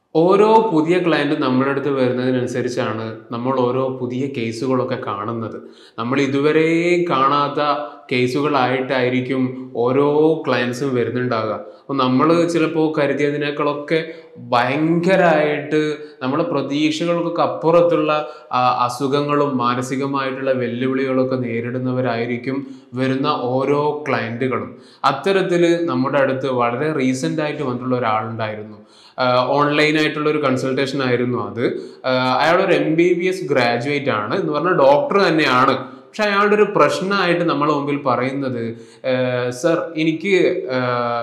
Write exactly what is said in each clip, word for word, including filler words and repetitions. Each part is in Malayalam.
ഓരോ പുതിയ ക്ലയന്റ് നമ്മുടെ അടുത്ത് വരുന്നതിനനുസരിച്ചാണ് നമ്മൾ ഓരോ പുതിയ കേസുകളൊക്കെ കാണുന്നത്. നമ്മൾ ഇതുവരെ കാണാത്ത കേസുകളായിട്ടായിരിക്കും ഓരോ ക്ലയൻസും വരുന്നുണ്ടാവുക. അപ്പോൾ നമ്മൾ ചിലപ്പോൾ കരുതിയതിനേക്കാളൊക്കെ ഭയങ്കരമായിട്ട് നമ്മുടെ പ്രതീക്ഷകൾക്കൊക്കെ അപ്പുറത്തുള്ള ആ, അസുഖങ്ങളും മാനസികമായിട്ടുള്ള വെല്ലുവിളികളൊക്കെ നേരിടുന്നവരായിരിക്കും വരുന്ന ഓരോ ക്ലയന്റുകളും. അത്തരത്തിൽ നമ്മുടെ അടുത്ത് വളരെ റീസെൻ്റ് ആയിട്ട് വന്നിട്ടുള്ള ഒരാളുണ്ടായിരുന്നു. ഓൺലൈൻ ആയിട്ടുള്ള ഒരു കൺസൾട്ടേഷൻ ആയിരുന്നു അത്. ആഹ് അയാളൊരു M B B S graduate ആണ് എന്ന് പറഞ്ഞാൽ ഡോക്ടർ തന്നെയാണ്. പക്ഷെ അയാളുടെ ഒരു പ്രശ്നമായിട്ട് നമ്മളെ മുമ്പിൽ പറയുന്നത്, സർ എനിക്ക് ആഹ്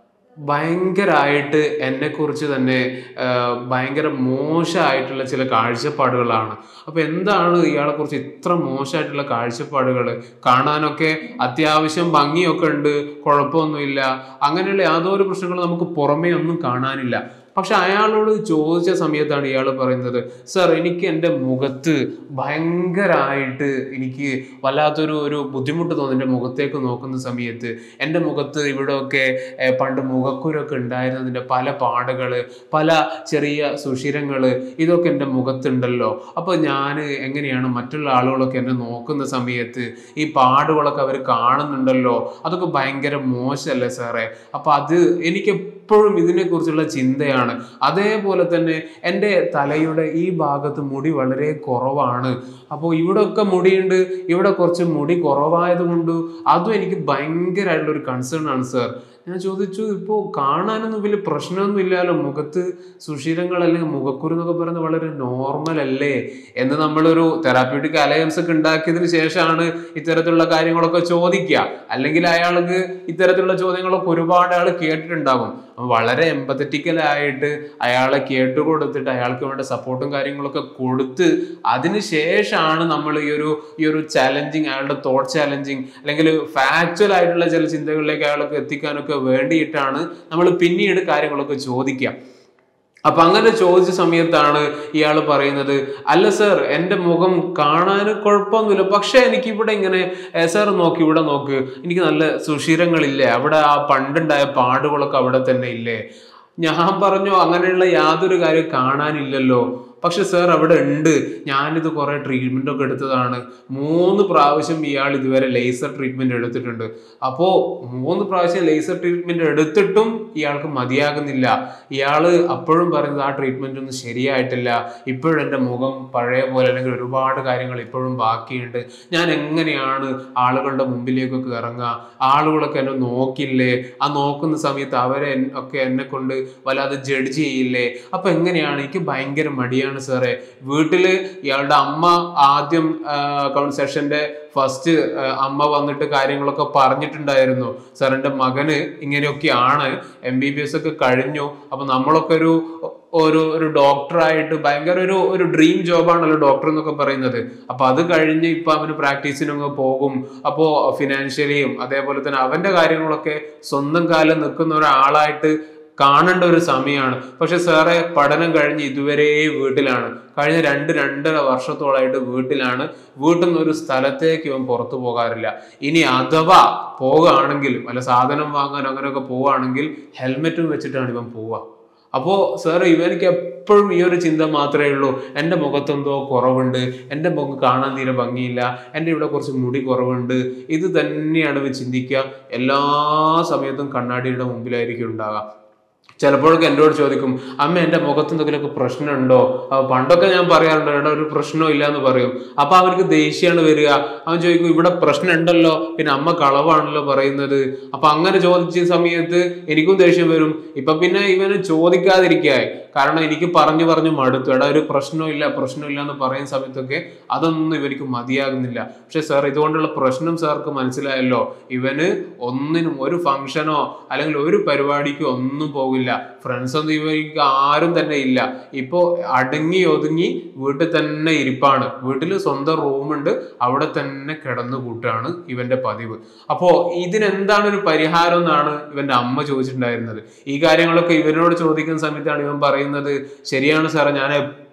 ഭയങ്കരമായിട്ട് എന്നെക്കുറിച്ച് തന്നെ ആഹ് ഭയങ്കര മോശമായിട്ടുള്ള ചില കാഴ്ചപ്പാടുകളാണ്. അപ്പൊ എന്താണ് ഇയാളെക്കുറിച്ച് ഇത്ര മോശമായിട്ടുള്ള കാഴ്ചപ്പാടുകൾ? കാണാനൊക്കെ അത്യാവശ്യം ഭംഗിയൊക്കെ ഉണ്ട്, കുഴപ്പമൊന്നുമില്ല, അങ്ങനെയുള്ള യാതൊരു പ്രശ്നങ്ങളും നമുക്ക് പുറമേ ഒന്നും കാണാനില്ല. പക്ഷെ അയാളോട് ചോദിച്ച സമയത്താണ് ഇയാൾ പറയുന്നത്, സർ എനിക്ക് എൻ്റെ മുഖത്ത് ഭയങ്കരമായിട്ട് എനിക്ക് വല്ലാത്തൊരു ഒരു ബുദ്ധിമുട്ട് തോന്നി. എൻ്റെ മുഖത്തേക്ക് നോക്കുന്ന സമയത്ത് എൻ്റെ മുഖത്ത് ഇവിടെയൊക്കെ ഏർ പണ്ട് മുഖക്കുരൊക്കെ ഉണ്ടായിരുന്നതിൻ്റെ പല പാടുകൾ, പല ചെറിയ സുഷിരങ്ങൾ, ഇതൊക്കെ എൻ്റെ മുഖത്തുണ്ടല്ലോ. അപ്പോൾ ഞാൻ എങ്ങനെയാണ് മറ്റുള്ള ആളുകളൊക്കെ എന്നെ നോക്കുന്ന സമയത്ത് ഈ പാടുകളൊക്കെ അവർ കാണുന്നുണ്ടല്ലോ, അതൊക്കെ ഭയങ്കര മോശമല്ലേ സാറേ? അപ്പോൾ അത് എനിക്ക് എപ്പോഴും ഇതിനെക്കുറിച്ചുള്ള ചിന്തയാണ്. അതേപോലെ തന്നെ എൻ്റെ തലയുടെ ഈ ഭാഗത്ത് മുടി വളരെ കുറവാണ്. അപ്പോൾ ഇവിടെയൊക്കെ മുടിയുണ്ട്, ഇവിടെ കുറച്ച് മുടി കുറവായത് കൊണ്ട് അതും എനിക്ക് ഭയങ്കരമായിട്ടുള്ള ഒരു കൺസേൺ ആണ് സർ. ഞാൻ ചോദിച്ചു, ഇപ്പോൾ കാണാനൊന്നും വലിയ പ്രശ്നമൊന്നും ഇല്ലല്ലോ, മുഖത്ത് സുഷിരങ്ങൾ അല്ലെങ്കിൽ മുഖക്കുരു എന്നൊക്കെ പറയുന്നത് വളരെ നോർമൽ അല്ലേ എന്ന് നമ്മളൊരു തെറാപ്യൂട്ടിക് അലയൻസ് ഒക്കെ ഉണ്ടാക്കിയതിന് ശേഷമാണ് ഇത്തരത്തിലുള്ള കാര്യങ്ങളൊക്കെ ചോദിക്കുക. അല്ലെങ്കിൽ അയാൾക്ക് ഇത്തരത്തിലുള്ള ചോദ്യങ്ങളൊക്കെ ഒരുപാട് ആൾ കേട്ടിട്ടുണ്ടാകും. വളരെ എമ്പത്തറ്റിക്കലായിട്ട് അയാളെ കേട്ടുകൊടുത്തിട്ട് അയാൾക്ക് വേണ്ട സപ്പോർട്ടും കാര്യങ്ങളൊക്കെ കൊടുത്ത് അതിന് ശേഷമാണ് നമ്മൾ ഈ ഒരു ഈ ഒരു ചാലഞ്ചിങ്, അയാളുടെ തോട്ട് ചാലഞ്ചിങ് അല്ലെങ്കിൽ ഫാക്ച്വൽ ആയിട്ടുള്ള ചില ചിന്തകളിലേക്ക് അയാൾക്ക് എത്തിക്കാനൊക്കെ വേണ്ടിയിട്ടാണ് നമ്മൾ പിന്നീട് കാര്യങ്ങളൊക്കെ ചോദിക്കുക. അപ്പൊ അങ്ങനെ ചോദിച്ച സമയത്താണ് ഇയാൾ പറയുന്നത്, അല്ല സർ എൻ്റെ മുഖം കാണാൻ കുഴപ്പമൊന്നുമില്ല, പക്ഷെ എനിക്ക് ഇവിടെ ഇങ്ങനെ സർ നോക്ക്, ഇവിടെ നോക്ക്, എനിക്ക് നല്ല സുഷിരങ്ങളില്ലേ, അവിടെ ആ പണ്ടുണ്ടായ പാടുകളൊക്കെ അവിടെ തന്നെ ഇല്ലേ? ഞാൻ പറഞ്ഞു, അങ്ങനെയുള്ള യാതൊരു കാര്യം കാണാനില്ലല്ലോ. പക്ഷെ സർ അവിടെ ഉണ്ട്, ഞാനിത് കുറെ ട്രീറ്റ്മെന്റ് ഒക്കെ എടുത്തതാണ്. മൂന്ന് പ്രാവശ്യം ഇയാൾ ഇതുവരെ ലേസർ ട്രീറ്റ്മെന്റ് എടുത്തിട്ടുണ്ട്. അപ്പോ മൂന്ന് പ്രാവശ്യം ലേസർ ട്രീറ്റ്മെന്റ് എടുത്തിട്ടും ഇയാൾക്ക് മതിയാകുന്നില്ല. ഇയാള് അപ്പോഴും പറയുന്നത് ആ ട്രീറ്റ്മെന്റ് ഒന്നും ശരിയായിട്ടില്ല, ഇപ്പോഴും എൻ്റെ മുഖം പഴയ പോലെ, അല്ലെങ്കിൽ ഒരുപാട് കാര്യങ്ങൾ ഇപ്പോഴും ബാക്കിയുണ്ട്, ഞാൻ എങ്ങനെയാണ് ആളുകളുടെ മുമ്പിലേക്കൊക്കെ ഇറങ്ങുക? ആളുകളൊക്കെ എന്നെ നോക്കില്ലേ? ആ നോക്കുന്ന സമയത്ത് അവരെ ഒക്കെ എന്നെ കൊണ്ട് വല്ലാതെ ജഡ്ജ് ചെയ്യില്ലേ? അപ്പൊ എങ്ങനെയാണ്? എനിക്ക് ഭയങ്കര മടിയാണ് സാറേ. വീട്ടില് ഇയാളുടെ അമ്മ ആദ്യം സെഷന്റെ ഫസ്റ്റ് അമ്മ വന്നിട്ട് കാര്യങ്ങളൊക്കെ പറഞ്ഞിട്ടുണ്ടായിരുന്നു, സാർ എൻ്റെ മകന് ഇങ്ങനെയൊക്കെയാണ്, എം ബി ബി എസ് ഒക്കെ കഴിഞ്ഞു, അപ്പൊ നമ്മളൊക്കെ ഒരു ഒരു ഒരു ഡോക്ടറായിട്ട് ഭയങ്കര ഒരു ഒരു ഡ്രീം ജോബാണല്ലോ ഡോക്ടർ എന്നൊക്കെ പറയുന്നത്. അപ്പൊ അത് കഴിഞ്ഞ് ഇപ്പൊ അവന് പ്രാക്ടീസിനൊക്കെ പോകും. അപ്പോ ഫിനാൻഷ്യലിയും അതേപോലെ തന്നെ അവന്റെ കാര്യങ്ങളൊക്കെ സ്വന്തം കാലം നിൽക്കുന്ന ഒരാളായിട്ട് കാണേണ്ട ഒരു സമയമാണ്. പക്ഷെ സാറേ പഠനം കഴിഞ്ഞ് ഇതുവരെ വീട്ടിലാണ്, കഴിഞ്ഞ രണ്ട് രണ്ടര വർഷത്തോളായിട്ട് വീട്ടിലാണ്. വീട്ടിൽ നിന്ന് ഒരു സ്ഥലത്തേക്ക് ഇവൻ പുറത്തു പോകാറില്ല. ഇനി അഥവാ പോവുകയാണെങ്കിൽ വല്ല സാധനം വാങ്ങാൻ അങ്ങനെയൊക്കെ പോവുകയാണെങ്കിൽ ഹെൽമെറ്റും വെച്ചിട്ടാണ് ഇവൻ പോവുക. അപ്പോൾ സാർ ഇവനിക്ക് എപ്പോഴും ഈ ഒരു ചിന്ത മാത്രമേ ഉള്ളൂ, എൻ്റെ മുഖത്തെന്തോ കുറവുണ്ട്, എൻ്റെ മുഖം കാണാൻ തീരെ ഭംഗിയില്ല, എൻ്റെ ഇവിടെ കുറച്ച് മുടി കുറവുണ്ട്, ഇത് തന്നെയാണ് ഇവൻ ചിന്തിക്കുക. എല്ലാ സമയത്തും കണ്ണാടിയുടെ മുമ്പിലായിരിക്കും ഉണ്ടാകുക. ചിലപ്പോഴൊക്കെ എന്നോട് ചോദിക്കും, അമ്മ എൻ്റെ മുഖത്ത് എന്തെങ്കിലുമൊക്കെ പ്രശ്നമുണ്ടോ? പണ്ടൊക്കെ ഞാൻ പറയാറുണ്ട്, എടാ ഒരു പ്രശ്നവും ഇല്ല എന്ന് പറയും. അപ്പൊ അവർക്ക് ദേഷ്യമാണ് വരിക. അവൻ ചോദിക്കും, ഇവിടെ പ്രശ്നം ഉണ്ടല്ലോ, പിന്നെ അമ്മ കളവാണല്ലോ പറയുന്നത്. അപ്പൊ അങ്ങനെ ചോദിച്ച സമയത്ത് എനിക്കും ദേഷ്യം വരും. ഇപ്പൊ പിന്നെ ഇവന് ചോദിക്കാതിരിക്കായി, കാരണം എനിക്ക് പറഞ്ഞു പറഞ്ഞു മടുത്തു. എടാ ഒരു പ്രശ്നമില്ല പ്രശ്നമില്ല എന്ന് പറയുന്ന സമയത്തൊക്കെ അതൊന്നും ഇവർക്ക് മതിയാകുന്നില്ല. പക്ഷെ സാർ ഇതുകൊണ്ടുള്ള പ്രശ്നം സാർക്ക് മനസ്സിലായല്ലോ, ഇവന് ഒന്നിനും ഒരു ഫംഗ്ഷനോ അല്ലെങ്കിൽ ഒരു പരിപാടിക്കോ ഒന്നും പോകില്ല, ഫ്രണ്ട്സ് ഒന്നും ഇവർക്ക് ആരും തന്നെ ഇല്ല. ഇപ്പോ അടങ്ങി ഒതുങ്ങി വീട്ടിൽ തന്നെ ഇരിപ്പാണ്. വീട്ടിൽ സ്വന്തം റൂമുണ്ട്, അവിടെ തന്നെ കിടന്നു കൂട്ടാണ് ഇവന്റെ പതിവ്. അപ്പോ ഇതിനെന്താണ് ഒരു പരിഹാരം എന്നാണ് ഇവന്റെ അമ്മ ചോദിച്ചിട്ടുണ്ടായിരുന്നത്. ഈ കാര്യങ്ങളൊക്കെ ഇവനോട് ചോദിക്കുന്ന സമയത്താണ് ഇവൻ പറയുന്നത്, ശരിയാണ് സാറേ, ഞാൻ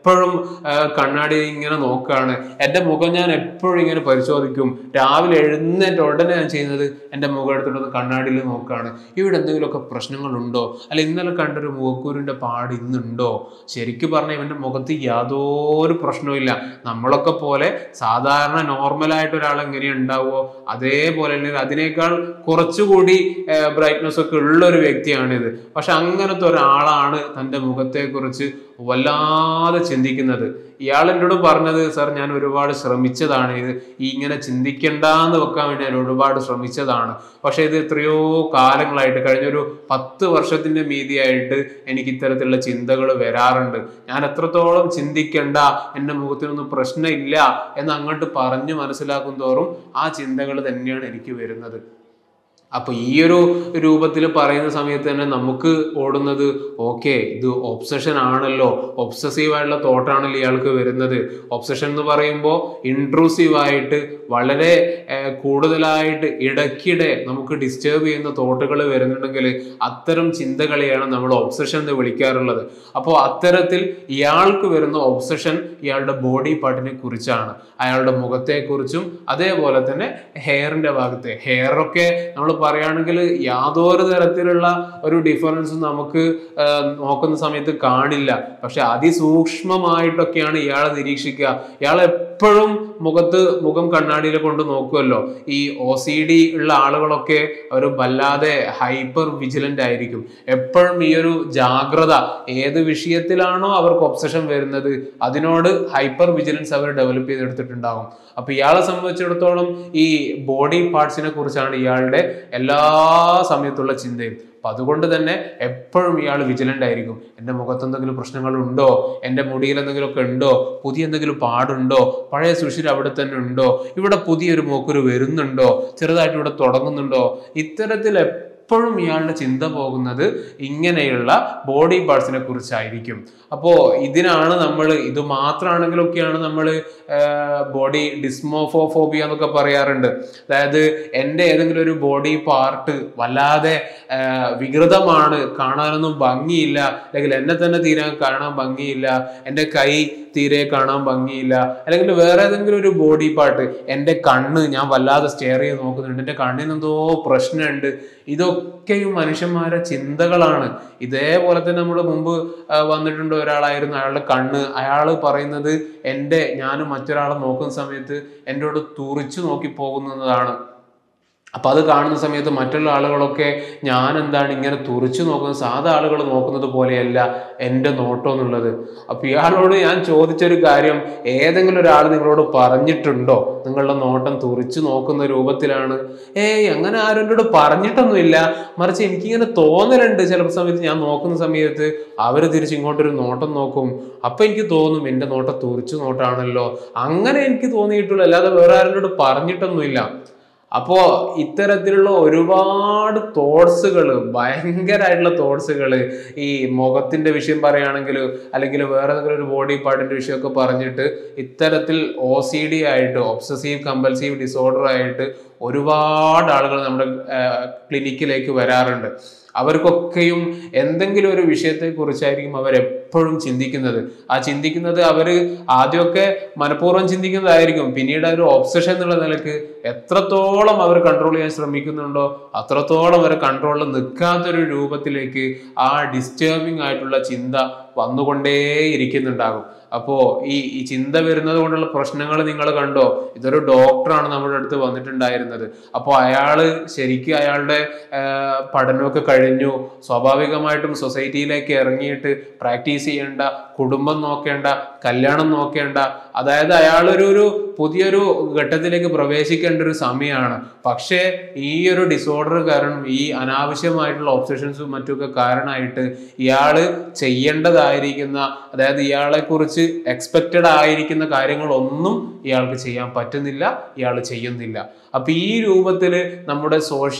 എപ്പോഴും കണ്ണാടി ഇങ്ങനെ നോക്കുകയാണ്. എൻ്റെ മുഖം ഞാൻ എപ്പോഴും ഇങ്ങനെ പരിശോധിക്കും. രാവിലെ എഴുന്നേറ്റ് ഉടനെ ഞാൻ ചെയ്യുന്നത് എൻ്റെ മുഖം എടുത്തിട്ട് കണ്ണാടിയിൽ നോക്കുകയാണ്. ഇവിടെ എന്തെങ്കിലുമൊക്കെ പ്രശ്നങ്ങളുണ്ടോ, അല്ല ഇന്നലെ കണ്ടൊരു മുഖക്കൂരിൻ്റെ പാട് ഇന്നുണ്ടോ? ശരിക്കും പറഞ്ഞാൽ ഇവൻ്റെ മുഖത്ത് യാതൊരു പ്രശ്നവും. നമ്മളൊക്കെ പോലെ സാധാരണ നോർമലായിട്ട് ഒരാൾ എങ്ങനെയാണ് ഉണ്ടാവുമോ അതേപോലെ തന്നെ അതിനേക്കാൾ കുറച്ചുകൂടി ബ്രൈറ്റ്നസ് ഒക്കെ ഉള്ള ഒരു വ്യക്തിയാണിത്. പക്ഷെ അങ്ങനത്തെ ഒരാളാണ് തൻ്റെ മുഖത്തെക്കുറിച്ച് വല്ലാതെ ചിന്തിക്കുന്നത്. ഇയാൾ എന്നോട് പറഞ്ഞത്, സാർ ഞാൻ ഒരുപാട് ശ്രമിച്ചതാണ്, ഇത് ഇങ്ങനെ ചിന്തിക്കണ്ടെന്ന് വെക്കാൻ വേണ്ടി ഞാൻ ഒരുപാട് ശ്രമിച്ചതാണ്. പക്ഷെ ഇത് എത്രയോ കാലങ്ങളായിട്ട് കഴിഞ്ഞൊരു പത്ത് വർഷത്തിന്റെ മീതിയായിട്ട് എനിക്ക് ഇത്തരത്തിലുള്ള ചിന്തകൾ വരാറുണ്ട്. ഞാൻ എത്രത്തോളം ചിന്തിക്കണ്ട, എൻ്റെ മുഖത്തിനൊന്നും പ്രശ്നമില്ല എന്ന് അങ്ങോട്ട് പറഞ്ഞു മനസ്സിലാക്കും തോറും ആ ചിന്തകൾ തന്നെയാണ് എനിക്ക് വരുന്നത്. അപ്പൊ ഈ ഒരു രൂപത്തിൽ പറയുന്ന സമയത്ത് തന്നെ നമുക്ക് ഓടുന്നത് ഓക്കെ ഇത് ഒബ്സഷൻ ആണല്ലോ, ഒബ്സസീവ് ആയിട്ടുള്ള തോട്ടാണല്ലോ ഇയാൾക്ക് വരുന്നത്. ഒബ്സഷൻ എന്ന് പറയുമ്പോൾ ഇൻട്രൂസീവ് ആയിട്ട് വളരെ കൂടുതലായിട്ട് ഇടയ്ക്കിടെ നമുക്ക് ഡിസ്റ്റർബ് ചെയ്യുന്ന തോട്ടുകൾ വരുന്നുണ്ടെങ്കിൽ അത്തരം ചിന്തകളെയാണ് നമ്മൾ ഒബ്സഷൻ എന്ന് വിളിക്കാറുള്ളത്. അപ്പോൾ അത്തരത്തിൽ ഇയാൾക്ക് വരുന്ന ഒബ്സഷൻ ഇയാളുടെ ബോഡി പാർട്ടിനെ കുറിച്ചാണ്, അയാളുടെ മുഖത്തെക്കുറിച്ചും അതേപോലെ തന്നെ ഹെയറിന്റെ ഭാഗത്തെ. ഹെയറൊക്കെ നമ്മൾ പറയുകയാണെങ്കിൽ യാതൊരു തരത്തിലുള്ള ഒരു ഡിഫറൻസും നമുക്ക് നോക്കുന്ന സമയത്ത് കാണില്ല. പക്ഷെ അതിസൂക്ഷ്മമായിട്ടൊക്കെയാണ് ഇയാളെ നിരീക്ഷിക്കുക. ഇയാൾ എപ്പോഴും മുഖത്ത് മുഖം കണ്ണാടിയിൽ കൊണ്ട് നോക്കുമല്ലോ. ഈ ഒ സി ഡി ഉള്ള ആളുകളൊക്കെ ഒരു വല്ലാതെ ഹൈപ്പർ വിജിലന്റ് ആയിരിക്കും. എപ്പോഴും ഈ ഒരു ജാഗ്രത, ഏത് വിഷയത്തിലാണോ അവർക്ക് ഒബ്സഷൻ വരുന്നത് അതിനോട് ഹൈപ്പർ വിജിലൻസ് അവർ ഡെവലപ്പ് ചെയ്തെടുത്തിട്ടുണ്ടാകും. അപ്പൊ ഇയാളെ സംബന്ധിച്ചിടത്തോളം ഈ ബോഡി പാർട്സിനെ കുറിച്ചാണ് ഇയാളുടെ എല്ലാ സമയത്തുള്ള ചിന്തയും. അപ്പൊ അതുകൊണ്ട് തന്നെ എപ്പോഴും ഇയാൾ വിജിലന്റ് ആയിരിക്കും. എൻ്റെ മുഖത്ത് എന്തെങ്കിലും പ്രശ്നങ്ങളുണ്ടോ, എൻ്റെ മുടിയിൽ എന്തെങ്കിലുമൊക്കെ ഉണ്ടോ, പുതിയ എന്തെങ്കിലും പാടുണ്ടോ, പഴയ സുഷിര അവിടെ തന്നെ ഉണ്ടോ, ഇവിടെ പുതിയൊരു മൂക്കുരു വരുന്നുണ്ടോ, ചെറുതായിട്ട് ഇവിടെ തുടങ്ങുന്നുണ്ടോ, ഇത്തരത്തിൽ എപ്പോഴും ഇയാളുടെ ചിന്ത പോകുന്നത് ഇങ്ങനെയുള്ള ബോഡി പാർട്സിനെ കുറിച്ചായിരിക്കും. അപ്പോൾ ഇതിനാണ് നമ്മൾ, ഇത് മാത്രമാണെങ്കിലൊക്കെയാണ് നമ്മൾ ബോഡി ഡിസ്മോഫോഫോബിയ എന്നൊക്കെ പറയാറുണ്ട്. അതായത് എൻ്റെ ഏതെങ്കിലും ഒരു ബോഡി പാർട്ട് വല്ലാതെ വികൃതമാണ്, കാണാനൊന്നും ഭംഗിയില്ല, അല്ലെങ്കിൽ എന്നെ തന്നെ തീരെ കാണാൻ ഭംഗിയില്ല, എൻ്റെ കൈ തീരെ കാണാൻ ഭംഗിയില്ല, അല്ലെങ്കിൽ വേറെ ഏതെങ്കിലും ഒരു ബോഡി പാർട്ട്, എൻ്റെ കണ്ണ് ഞാൻ വല്ലാതെ സ്റ്റെയർ ചെയ്ത് നോക്കുന്നുണ്ട്, എൻ്റെ കണ്ണിന് എന്തോ പ്രശ്നമുണ്ട്, ഇതൊക്കെയും മനുഷ്യന്മാരുടെ ചിന്തകളാണ്. ഇതേപോലെ തന്നെ നമ്മൾ മുമ്പ് വന്നിട്ടുണ്ട് ഒരാളായിരുന്നു, അയാളുടെ കണ്ണ്, അയാൾ പറയുന്നത് എൻ്റെ ഞാനും മറ്റൊരാളെ നോക്കുന്ന സമയത്ത് എന്നോട് തുറിച്ചു നോക്കി പോകുന്നതാണ്. അപ്പൊ അത് കാണുന്ന സമയത്ത് മറ്റുള്ള ആളുകളൊക്കെ ഞാൻ എന്താണ് ഇങ്ങനെ തുറിച്ചു നോക്കുന്നത്, സാധാ ആളുകൾ നോക്കുന്നത് പോലെയല്ല എൻ്റെ നോട്ടം എന്നുള്ളത്. അപ്പൊ ഇയാളോട് ഞാൻ ചോദിച്ചൊരു കാര്യം, ഏതെങ്കിലും ഒരാൾ നിങ്ങളോട് പറഞ്ഞിട്ടുണ്ടോ നിങ്ങളുടെ നോട്ടം തുറിച്ചു നോക്കുന്ന രൂപത്തിലാണ്? ഏയ് അങ്ങനെ ആരും എന്നോട് പറഞ്ഞിട്ടൊന്നുമില്ല, മറിച്ച് എനിക്കിങ്ങനെ തോന്നലുണ്ട്. ചില സമയത്ത് ഞാൻ നോക്കുന്ന സമയത്ത് അവർ തിരിച്ച് ഇങ്ങോട്ടൊരു നോട്ടം നോക്കും, അപ്പൊ എനിക്ക് തോന്നും എൻ്റെ നോട്ടം തുറിച്ചു നോട്ടാണല്ലോ, അങ്ങനെ എനിക്ക് തോന്നിയിട്ടുള്ളൂ, അല്ലാതെ വേറെ ആരോട് പറഞ്ഞിട്ടൊന്നുമില്ല. അപ്പോ ഇത്തരത്തിലുള്ള ഒരുപാട് തോട്ട്സുകൾ, ഭയങ്കരമായിട്ടുള്ള തോട്ട്സുകൾ, ഈ മുഖത്തിന്റെ വിഷയം പറയുകയാണെങ്കിൽ അല്ലെങ്കിൽ വേറെ ഏതെങ്കിലും ഒരു ബോഡി പാർട്ടിന്റെ വിഷയമൊക്കെ പറഞ്ഞിട്ട് ഇത്തരത്തിൽ ഒ സി ഡി ആയിട്ട്, ഒബ്സസീവ് കമ്പൽസീവ് ഡിസോർഡർ ആയിട്ട് ഒരുപാട് ആളുകൾ നമ്മുടെ ക്ലിനിക്കിലേക്ക് വരാറുണ്ട്. അവർക്കൊക്കെയും എന്തെങ്കിലും ഒരു വിഷയത്തെ കുറിച്ചായിരിക്കും അവരെപ്പോഴും ചിന്തിക്കുന്നത്. ആ ചിന്തിക്കുന്നത് അവർ ആദ്യമൊക്കെ മനഃപൂർവ്വം ചിന്തിക്കുന്നതായിരിക്കും, പിന്നീട് ഒരു ഒബ്സഷൻ എന്നുള്ള നിലക്ക് എത്രത്തോളം അവർ കൺട്രോൾ ചെയ്യാൻ ശ്രമിക്കുന്നുണ്ടോ അത്രത്തോളം അവർ കൺട്രോളിൽ നിൽക്കാത്തൊരു രൂപത്തിലേക്ക് ആ ഡിസ്റ്റർബിങ് ആയിട്ടുള്ള ചിന്ത വന്നുകൊണ്ടേ ഇരിക്കുന്നുണ്ടാകും. അപ്പോ ഈ ഈ ചിന്ത വരുന്നത് കൊണ്ടുള്ള പ്രശ്നങ്ങൾ നിങ്ങൾ കണ്ടോ? ഇതൊരു ഡോക്ടറാണ് നമ്മുടെ അടുത്ത് വന്നിട്ടുണ്ടായിരുന്നത്. അപ്പോൾ അയാള് ശരിക്കും അയാളുടെ പഠനമൊക്കെ കഴിഞ്ഞു, സ്വാഭാവികമായിട്ടും സൊസൈറ്റിയിലേക്ക് ഇറങ്ങിയിട്ട് പ്രാക്ടീസ് ചെയ്യേണ്ട, കുടുംബം നോക്കേണ്ട, കല്യാണം നോക്കേണ്ട, അതായത് അയാളൊരു ഒരു പുതിയൊരു ഘട്ടത്തിലേക്ക് പ്രവേശിക്കേണ്ട ഒരു സമയമാണ്. പക്ഷേ ഈ ഒരു ഡിസോർഡർ കാരണം, ഈ അനാവശ്യമായിട്ടുള്ള ഒബ്സഷൻസും മറ്റുമൊക്കെ കാരണമായിട്ട് ഇയാള് ചെയ്യേണ്ടതായിരിക്കുന്ന, അതായത് ഇയാളെ കുറിച്ച് എക്സ്പെക്റ്റഡ് ആയിരിക്കുന്ന കാര്യങ്ങളൊന്നും ഇയാൾക്ക് ചെയ്യാൻ പറ്റുന്നില്ല, ഇയാൾ ചെയ്യുന്നില്ല. അപ്പൊ ഈ രൂപത്തിൽ നമ്മുടെ സോഷ്യൽ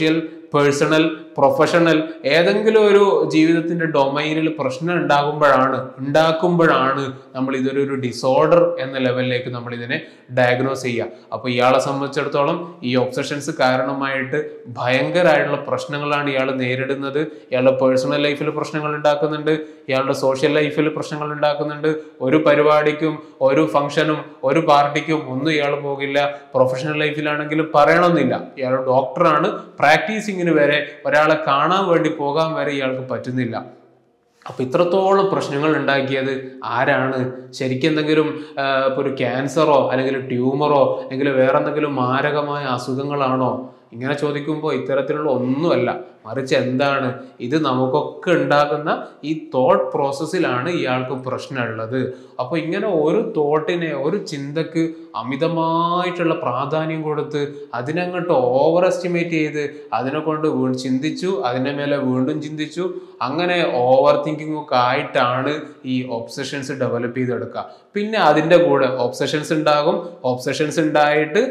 പേഴ്സണൽ, പ്രൊഫഷണൽ ഏതെങ്കിലും ഒരു ജീവിതത്തിന്റെ ഡൊമൈനിൽ പ്രശ്നം ഉണ്ടാകുമ്പോഴാണ് ഉണ്ടാക്കുമ്പോഴാണ് നമ്മൾ ഇതൊരു ഒരു ഡിസോർഡർ എന്ന ലെവലിലേക്ക് നമ്മൾ ഇതിനെ ഡയഗ്നോസ് ചെയ്യുക. അപ്പോൾ ഇയാളെ സംബന്ധിച്ചിടത്തോളം ഈ ഒബ്സഷൻസ് കാരണമായിട്ട് ഭയങ്കരമായിട്ടുള്ള പ്രശ്നങ്ങളാണ് ഇയാൾ നേരിടുന്നത്. ഇയാളുടെ പേഴ്സണൽ ലൈഫിൽ പ്രശ്നങ്ങൾ ഉണ്ടാക്കുന്നുണ്ട്, ഇയാളുടെ സോഷ്യൽ ലൈഫിൽ പ്രശ്നങ്ങൾ ഉണ്ടാക്കുന്നുണ്ട്. ഒരു പരിപാടിക്കും ഒരു ഫംഗ്ഷനും ഒരു പാർട്ടിക്കും ഒന്നും ഇയാൾ പോകില്ല. പ്രൊഫഷണൽ ലൈഫിലാണെങ്കിലും പറയണമെന്നില്ല. ഇയാൾ ഡോക്ടറാണ്, പ്രാക്ടീസിങ്ങിന് വരെ ഒരാളെ കാണാൻ വേണ്ടി പോകാൻ വരെ ഇയാൾക്ക് പറ്റുന്നില്ല. അപ്പൊ ഇത്രത്തോളം പ്രശ്നങ്ങൾ ഉണ്ടാക്കിയത് ആരാണ്? ശരിക്കും എന്തെങ്കിലും ഇപ്പൊ ഒരു ക്യാൻസറോ അല്ലെങ്കിൽ ട്യൂമറോ അല്ലെങ്കിൽ വേറെ എന്തെങ്കിലും മാരകമായ അസുഖങ്ങളാണോ? ഇങ്ങനെ ചോദിക്കുമ്പോൾ ഇത്തരത്തിലുള്ള ഒന്നുമല്ല, മറിച്ച് എന്താണ് ഇത് നമുക്കൊക്കെ ഉണ്ടാകുന്ന ഈ തോട്ട് പ്രോസസ്സിലാണ് ഇയാൾക്ക് പ്രശ്നമുള്ളത്. അപ്പോൾ ഇങ്ങനെ ഒരു തോട്ടിനെ, ഒരു ചിന്തക്ക് അമിതമായിട്ടുള്ള പ്രാധാന്യം കൊടുത്ത് അതിനങ്ങോട്ട് ഓവർ എസ്റ്റിമേറ്റ് ചെയ്ത് അതിനെ കൊണ്ട് വീണ്ടും ചിന്തിച്ചു, അതിൻ്റെ മേലെ വീണ്ടും ചിന്തിച്ചു, അങ്ങനെ ഓവർ തിങ്കിങ് ഒക്കെ ആയിട്ടാണ് ഈ ഒബ്സഷൻസ് ഡെവലപ്പ് ചെയ്തെടുക്കുക. പിന്നെ അതിൻ്റെ കൂടെ ഒബ്സഷൻസ് ഉണ്ടാകും. ഒബ്സഷൻസ് ഉണ്ടായിട്ട്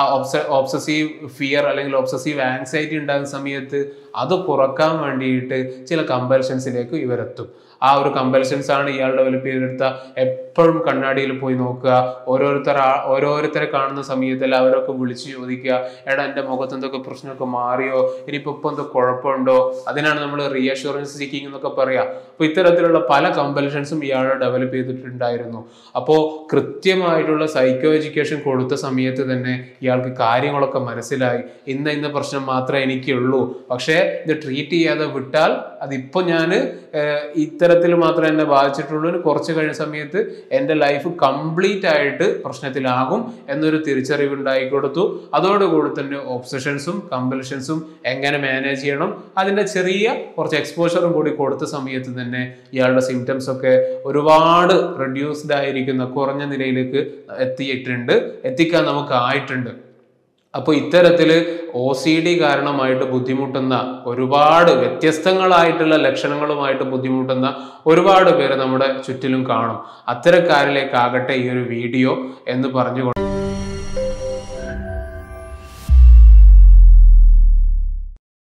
ഒബ്സസീവ് ഫിയർ അല്ലെങ്കിൽ ഒബ്സസീവ് ആങ്സൈറ്റി ഉണ്ടാകുന്ന സമയത്ത് അത് കുറക്കാൻ വേണ്ടിയിട്ട് ചില കമ്പൽഷൻസിലേക്ക് ഇവരെത്തും. ആ ഒരു കമ്പൽഷൻസ് ആണ് ഇയാൾ ഡെവലപ്പ് ചെയ്തെടുത്ത എപ്പോഴും കണ്ണാടിയിൽ പോയി നോക്കുക, ഓരോരുത്തർ ഓരോരുത്തരെ കാണുന്ന സമയത്തിൽ അവരൊക്കെ വിളിച്ച് ചോദിക്കുക, എടാ എൻ്റെ മുഖത്ത് എന്തൊക്കെ പ്രശ്നമൊക്കെ മാറിയോ, ഇനിയിപ്പോൾ ഇപ്പം എന്തോ കുഴപ്പമുണ്ടോ? അതിനാണ് നമ്മൾ റീഅഷുറൻസ് സീക്കിംഗ് എന്നൊക്കെ പറയുക. അപ്പോൾ ഇത്തരത്തിലുള്ള പല കമ്പൽഷൻസും ഇയാൾ ഡെവലപ്പ് ചെയ്തിട്ടുണ്ടായിരുന്നു. അപ്പോൾ കൃത്യമായിട്ടുള്ള സൈക്കോ എഡ്യൂക്കേഷൻ കൊടുത്ത സമയത്ത് തന്നെ ഇയാൾക്ക് കാര്യങ്ങളൊക്കെ മനസ്സിലായി. ഇന്ന ഇന്ന പ്രശ്നം മാത്രമേ എനിക്കുള്ളൂ, പക്ഷേ ഇത് ട്രീറ്റ് ചെയ്യാതെ വിട്ടാൽ അതിപ്പോൾ ഞാൻ ഇത്തരത്തിൽ മാത്രമേ എന്നെ ബാധിച്ചിട്ടുള്ളൂ, കുറച്ച് കഴിഞ്ഞ സമയത്ത് എൻ്റെ ലൈഫ് കംപ്ലീറ്റ് ആയിട്ട് പ്രശ്നത്തിലാകും എന്നൊരു തിരിച്ചറിവ് ഉണ്ടായി കൊടുത്തു. അതോടുകൂടി തന്നെ ഒബ്സഷൻസും കമ്പൽഷൻസും എങ്ങനെ മാനേജ് ചെയ്യണം അതിൻ്റെ ചെറിയ കുറച്ച് എക്സ്പോഷറും കൂടി കൊടുത്ത സമയത്ത് തന്നെ ഇയാളുടെ സിംറ്റംസ് ഒക്കെ ഒരുപാട് റെഡ്യൂസ്ഡ് ആയിരിക്കുന്ന കുറഞ്ഞ നിലയിലേക്ക് എത്തിയിട്ടുണ്ട്, എത്തിക്കാൻ നമുക്ക് ആയിട്ടുണ്ട്. അപ്പോൾ ഇത്തരത്തിൽ ഒ സി ഡി കാരണമായിട്ട് ബുദ്ധിമുട്ടുന്ന ഒരുപാട് വ്യത്യസ്തങ്ങളായിട്ടുള്ള ലക്ഷണങ്ങളുമായിട്ട് ബുദ്ധിമുട്ടുന്ന ഒരുപാട് പേര് നമ്മുടെ ചുറ്റിലും കാണും. അത്തരക്കാരിലേക്കാകട്ടെ ഈ ഒരു വീഡിയോ എന്ന് പറഞ്ഞുകൊണ്ട്